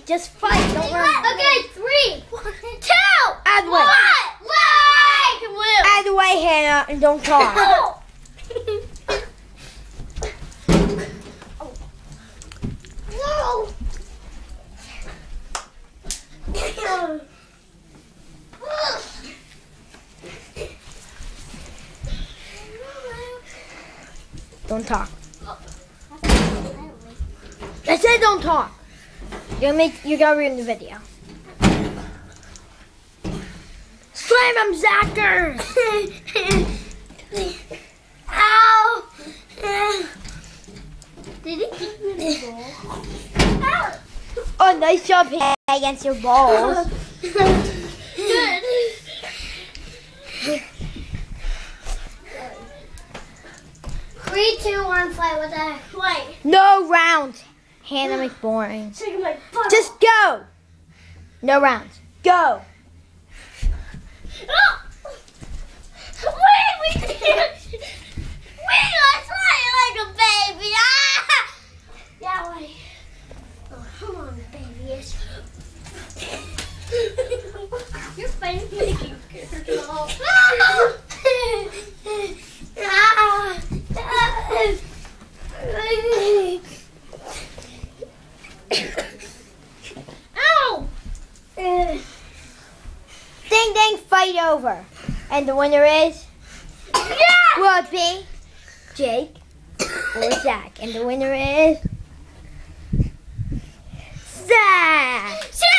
Just fight. Don't run. Okay, 3, 2, Out of the way. 1. Out of the way, Hannah, and don't talk. No. Don't talk. I said don't talk. You gotta ruin the video. Slam him, Zacker! Ow! Did he kick me in the ball? Ow! Oh, nice job hitting against your balls. Good. 3, 2, 1, fight. What the heck? Fight. No rounds. Hannah makes boring. Shaking my butt. Just go. No rounds. Go. Oh! Wait, we can't. Wait, let's fight like a baby. Ah! Yeah, wait. Oh, come on, baby. You're fighting making girl. Ow! Ding ding, fight over. And the winner is would be Jake or Zach. And the winner is Zach.